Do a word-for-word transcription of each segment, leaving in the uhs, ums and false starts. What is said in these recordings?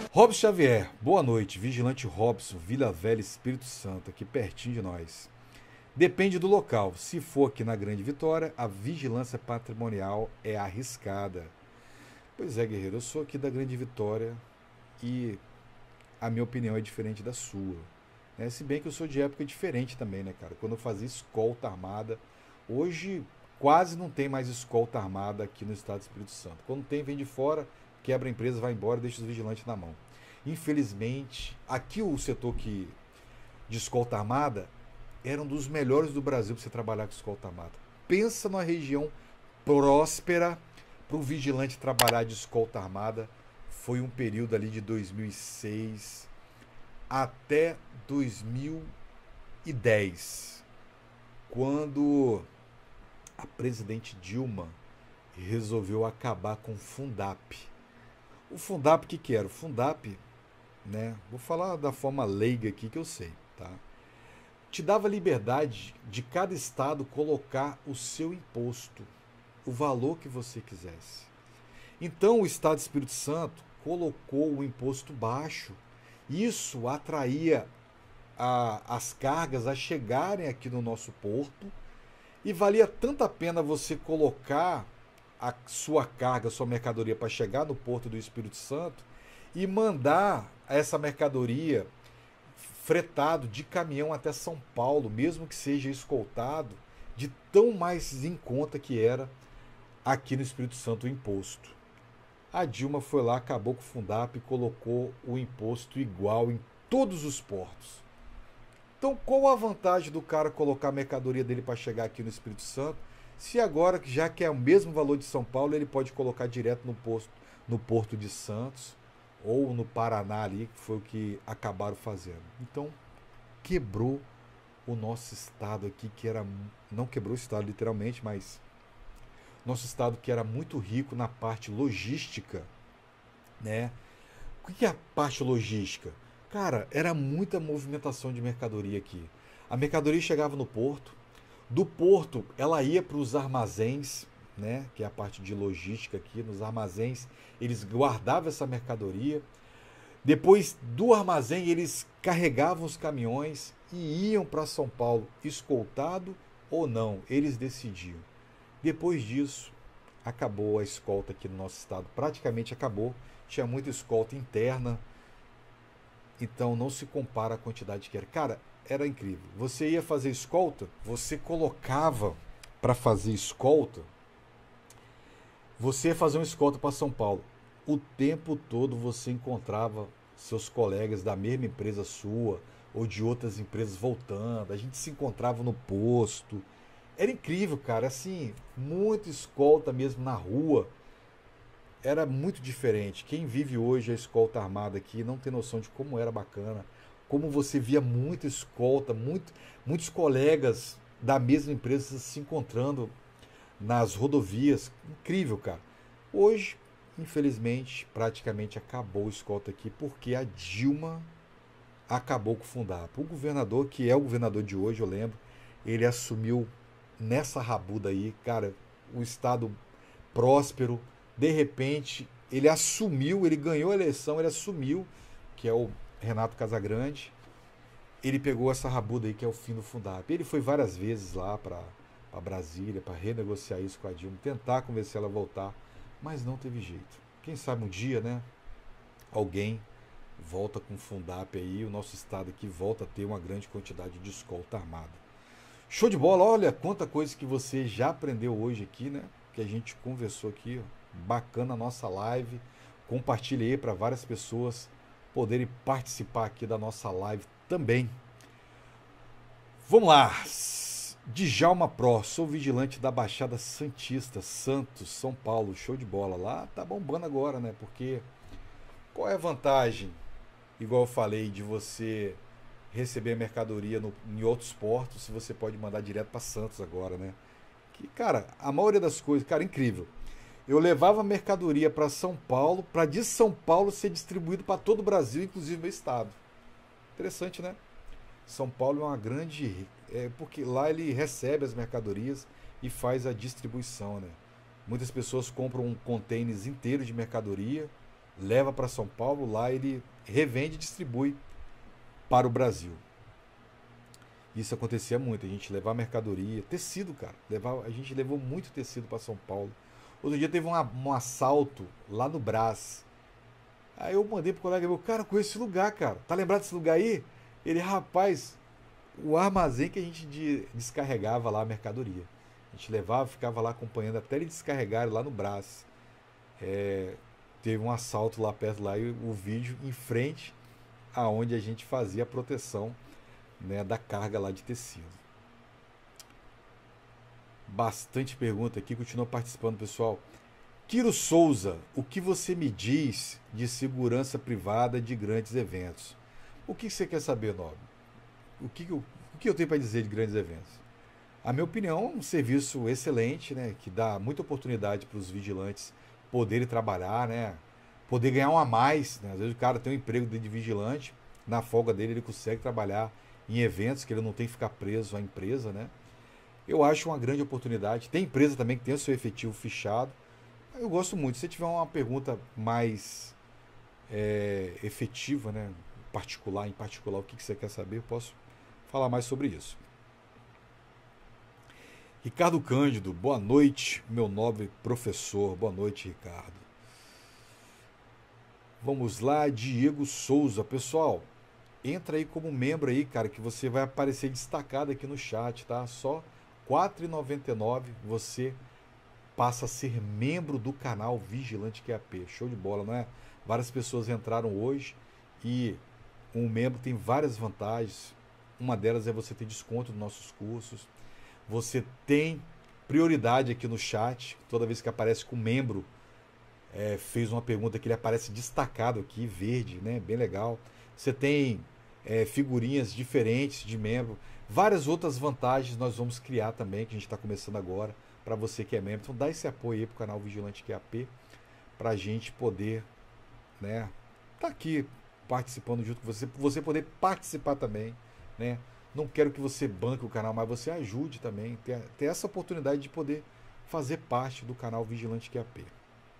Robson Xavier, boa noite. Vigilante Robson, Vila Velha, Espírito Santo, aqui pertinho de nós. Depende do local. Se for aqui na Grande Vitória, a vigilância patrimonial é arriscada. Pois é, guerreiro, eu sou aqui da Grande Vitória e a minha opinião é diferente da sua. Né? Se bem que eu sou de época diferente também, né, cara? Quando eu fazia escolta armada, hoje quase não tem mais escolta armada aqui no estado do Espírito Santo. Quando tem, vem de fora, quebra a empresa, vai embora e deixa os vigilantes na mão. Infelizmente, aqui o setor que, de escolta armada era um dos melhores do Brasil para você trabalhar com escolta armada. Pensa numa região próspera para o vigilante trabalhar de escolta armada. Foi um período ali de dois mil e seis até dois mil e dez, quando a presidente Dilma resolveu acabar com o Fundap. O Fundap, o que, que era? O Fundap, né? Vou falar da forma leiga aqui que eu sei, tá? Te dava liberdade de cada estado colocar o seu imposto, o valor que você quisesse. Então o estado do Espírito Santo colocou o imposto baixo. Isso atraía a, as cargas a chegarem aqui no nosso porto e valia tanto a pena você colocar a sua carga, a sua mercadoria para chegar no porto do Espírito Santo e mandar essa mercadoria fretado de caminhão até São Paulo, mesmo que seja escoltado, de tão mais em conta que era aqui no Espírito Santo o imposto. A Dilma foi lá, acabou com o Fundap e colocou o imposto igual em todos os portos. Então, qual a vantagem do cara colocar a mercadoria dele para chegar aqui no Espírito Santo, se agora, já que é o mesmo valor de São Paulo, ele pode colocar direto no, posto, no Porto de Santos ou no Paraná ali, que foi o que acabaram fazendo. Então, quebrou o nosso estado aqui, que era... Não quebrou o estado literalmente, mas... Nosso estado que era muito rico na parte logística, né? O que é a parte logística? Cara, era muita movimentação de mercadoria aqui. A mercadoria chegava no porto, do porto ela ia para os armazéns, né? Que é a parte de logística aqui, nos armazéns eles guardavam essa mercadoria. Depois do armazém eles carregavam os caminhões e iam para São Paulo, escoltado ou não, eles decidiam. Depois disso, acabou a escolta aqui no nosso estado. Praticamente acabou. Tinha muita escolta interna. Então não se compara a quantidade que era. Cara, era incrível. Você ia fazer escolta, você colocava para fazer escolta. Você ia fazer uma escolta para São Paulo. O tempo todo você encontrava seus colegas da mesma empresa sua ou de outras empresas voltando. A gente se encontrava no posto. Era incrível, cara, assim, muita escolta mesmo na rua, era muito diferente. Quem vive hoje a escolta armada aqui não tem noção de como era bacana, como você via muita escolta, muito, muitos colegas da mesma empresa se encontrando nas rodovias, incrível, cara. Hoje, infelizmente, praticamente acabou a escolta aqui, porque a Dilma acabou com o Fundap. O governador, que é o governador de hoje, eu lembro, ele assumiu nessa rabuda aí, cara, o estado próspero, de repente, ele assumiu, ele ganhou a eleição, ele assumiu, que é o Renato Casagrande, ele pegou essa rabuda aí, que é o fim do Fundap. Ele foi várias vezes lá para Brasília, para renegociar isso com a Dilma, tentar convencer ela a voltar, mas não teve jeito. Quem sabe um dia, né, alguém volta com o Fundap aí, o nosso estado aqui volta a ter uma grande quantidade de escolta armada. Show de bola, olha quanta coisa que você já aprendeu hoje aqui, né? Que a gente conversou aqui, ó. Bacana a nossa live. Compartilhe aí para várias pessoas poderem participar aqui da nossa live também. Vamos lá. Djalma Pro, sou vigilante da Baixada Santista, Santos, São Paulo. Show de bola. Lá tá bombando agora, né? Porque qual é a vantagem, igual eu falei, de você receber a mercadoria no, em outros portos, se você pode mandar direto para Santos agora, né? Que, cara, a maioria das coisas, cara, incrível. Eu levava a mercadoria para São Paulo, para de São Paulo ser distribuído para todo o Brasil, inclusive meu estado. Interessante, né? São Paulo é uma grande... É, porque lá ele recebe as mercadorias e faz a distribuição, né? Muitas pessoas compram um containers inteiro de mercadoria, leva para São Paulo, lá ele revende e distribui para o Brasil. Isso acontecia muito, a gente levava mercadoria, tecido, cara, levava, a gente levou muito tecido para São Paulo. Outro dia teve um, um assalto lá no Brás. Aí eu mandei pro colega meu, cara, conheço esse lugar, cara. Tá lembrado desse lugar aí? Ele, rapaz, o armazém que a gente de, descarregava lá a mercadoria. A gente levava, ficava lá acompanhando até ele descarregar lá no Brás. É, teve um assalto lá perto lá e o vídeo em frente aonde a gente fazia a proteção, né, da carga lá de tecido. Bastante pergunta aqui, continua participando, pessoal. Kiro Souza, o que você me diz de segurança privada de grandes eventos? O que você quer saber, Nobre? O que eu, o que eu tenho para dizer de grandes eventos? A minha opinião, é um serviço excelente, né, que dá muita oportunidade para os vigilantes poderem trabalhar, né, poder ganhar um a mais, né? Às vezes o cara tem um emprego de vigilante, na folga dele ele consegue trabalhar em eventos que ele não tem que ficar preso à empresa, né? Eu acho uma grande oportunidade. Tem empresa também que tem o seu efetivo fichado. Eu gosto muito. Se tiver uma pergunta mais é, efetiva, né, particular, em particular, o que você quer saber, eu posso falar mais sobre isso. Ricardo Cândido, boa noite, meu nobre professor. Boa noite, Ricardo. Vamos lá, Diego Souza. Pessoal, entra aí como membro aí, cara, que você vai aparecer destacado aqui no chat, tá? Só quatro reais e noventa e nove centavos você passa a ser membro do canal Vigilante Q A P. Show de bola, não é? Várias pessoas entraram hoje e um membro tem várias vantagens. Uma delas é você ter desconto nos nossos cursos. Você tem prioridade aqui no chat. Toda vez que aparece com membro, é, fez uma pergunta que ele aparece destacado aqui, verde, né? Bem legal. Você tem é, figurinhas diferentes de membro. Várias outras vantagens nós vamos criar também, que a gente está começando agora, para você que é membro. Então dá esse apoio aí para o canal Vigilante Q A P, para a gente poder, né, tá aqui participando junto com você, você poder participar também, né? Não quero que você banque o canal, mas você ajude também, ter, ter essa oportunidade de poder fazer parte do canal Vigilante Q A P.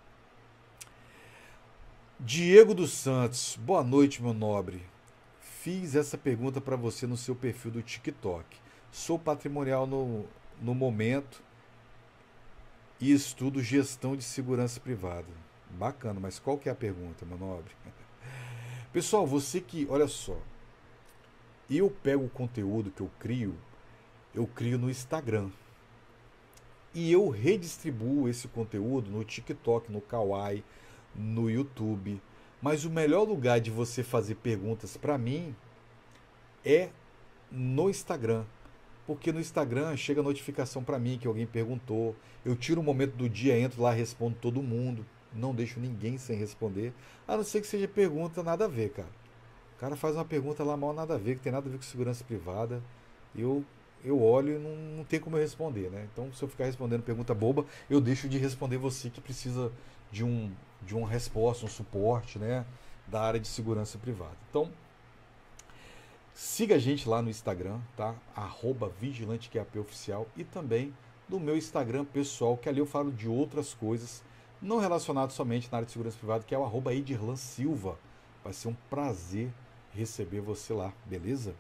Diego dos Santos, boa noite, meu nobre. Fiz essa pergunta para você no seu perfil do TikTok. Sou patrimonial no, no momento e estudo gestão de segurança privada. Bacana, mas qual que é a pergunta, meu nobre? Pessoal, você que, olha só, eu pego o conteúdo que eu crio, eu crio no Instagram. E eu redistribuo esse conteúdo no TikTok, no Kawaii, no YouTube. Mas o melhor lugar de você fazer perguntas para mim é no Instagram. Porque no Instagram chega notificação para mim que alguém perguntou. Eu tiro um momento do dia, entro lá, respondo todo mundo. Não deixo ninguém sem responder. A não ser que seja pergunta nada a ver, cara. O cara faz uma pergunta lá mal nada a ver, que tem nada a ver com segurança privada. Eu, eu olho e não, não tem como eu responder, né? Então, se eu ficar respondendo pergunta boba, eu deixo de responder você que precisa de um... de uma resposta, um suporte, né, da área de segurança privada. Então, siga a gente lá no Instagram, tá? arroba Vigilante Q A P Oficial, e também no meu Instagram pessoal, que ali eu falo de outras coisas, não relacionadas somente na área de segurança privada, que é o arroba Edirlan Silva. Vai ser um prazer receber você lá, beleza?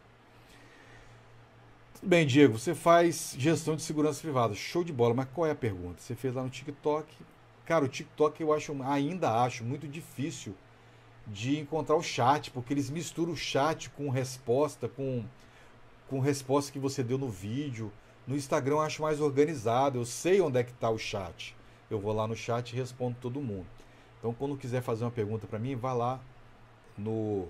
Tudo bem, Diego, você faz gestão de segurança privada, show de bola, mas qual é a pergunta? Você fez lá no TikTok. Cara, o TikTok eu acho, ainda acho muito difícil de encontrar o chat, porque eles misturam o chat com resposta, com, com resposta que você deu no vídeo. No Instagram eu acho mais organizado, eu sei onde é que está o chat. Eu vou lá no chat e respondo todo mundo. Então, quando quiser fazer uma pergunta para mim, vá lá no,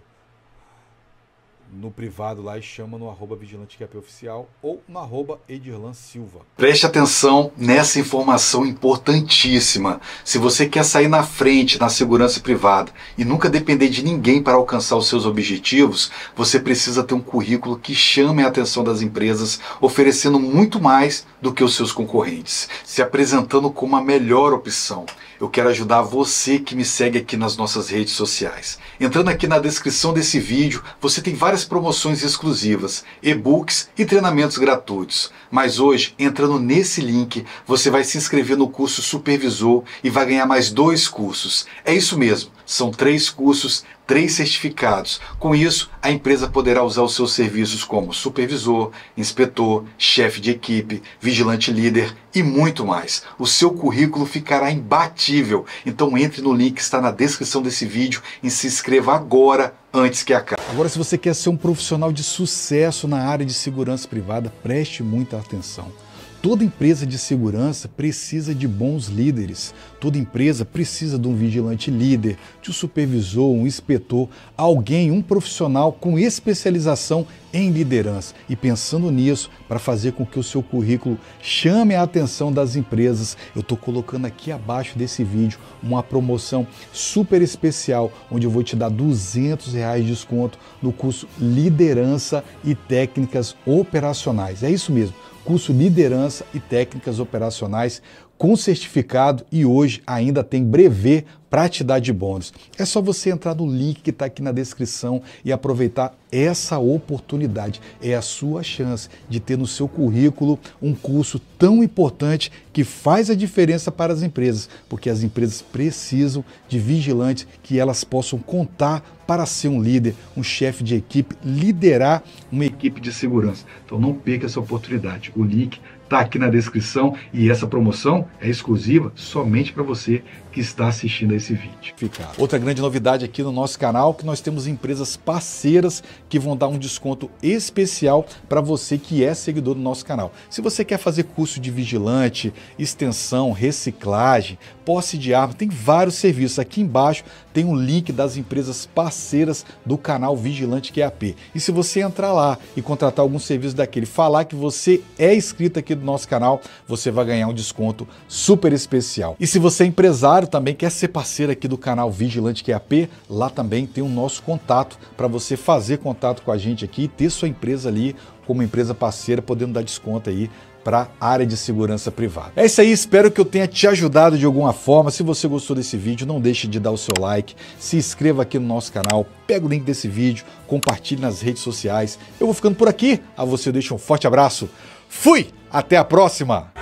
no privado lá e chama no arroba Vigilante Q A P Oficial ou no arroba Edirlan Silva. Preste atenção nessa informação importantíssima. Se você quer sair na frente na segurança privada e nunca depender de ninguém para alcançar os seus objetivos, você precisa ter um currículo que chame a atenção das empresas, oferecendo muito mais do que os seus concorrentes, se apresentando como a melhor opção. Eu quero ajudar você que me segue aqui nas nossas redes sociais. Entrando aqui na descrição desse vídeo, você tem várias promoções exclusivas, e-books e treinamentos gratuitos. Mas hoje, entrando nesse link, você vai se inscrever no curso Supervisor e vai ganhar mais dois cursos. É isso mesmo, São três cursos, três certificados. Com isso, a empresa poderá usar os seus serviços como supervisor, inspetor, chefe de equipe, vigilante líder e muito mais. O seu currículo ficará imbatível. Então entre no link que está na descrição desse vídeo e se inscreva agora, antes que acabe. Agora, se você quer ser um profissional de sucesso na área de segurança privada, preste muita atenção. Toda empresa de segurança precisa de bons líderes. Toda empresa precisa de um vigilante líder, de um supervisor, um inspetor, alguém, um profissional com especialização em liderança. E pensando nisso, para fazer com que o seu currículo chame a atenção das empresas, eu estou colocando aqui abaixo desse vídeo uma promoção super especial, onde eu vou te dar duzentos reais de desconto no curso Liderança e Técnicas Operacionais. É isso mesmo. Curso Liderança e Técnicas Operacionais com certificado e hoje ainda tem brevê para te dar de bônus. É só você entrar no link que está aqui na descrição e aproveitar essa oportunidade. É a sua chance de ter no seu currículo um curso tão importante que faz a diferença para as empresas, porque as empresas precisam de vigilantes que elas possam contar para ser um líder, um chefe de equipe, liderar uma equipe de segurança. Então não perca essa oportunidade. O link está aqui na descrição e essa promoção é exclusiva somente para você que está assistindo a esse vídeo. Outra grande novidade aqui no nosso canal é que nós temos empresas parceiras que vão dar um desconto especial para você que é seguidor do nosso canal. Se você quer fazer curso de vigilante, extensão, reciclagem, posse de arma, tem vários serviços. Aqui embaixo tem um link das empresas parceiras do canal Vigilante Q A P. E se você entrar lá e contratar algum serviço daquele, falar que você é inscrito aqui do nosso canal, você vai ganhar um desconto super especial. E se você é empresário também, quer ser parceiro aqui do canal Vigilante Q A P, lá também tem o nosso contato para você fazer contato com a gente aqui e ter sua empresa ali como empresa parceira, podendo dar desconto aí para a área de segurança privada. É isso aí, espero que eu tenha te ajudado de alguma forma. Se você gostou desse vídeo, não deixe de dar o seu like, se inscreva aqui no nosso canal, pega o link desse vídeo, compartilhe nas redes sociais. Eu vou ficando por aqui, a você eu deixo um forte abraço. Fui! Até a próxima!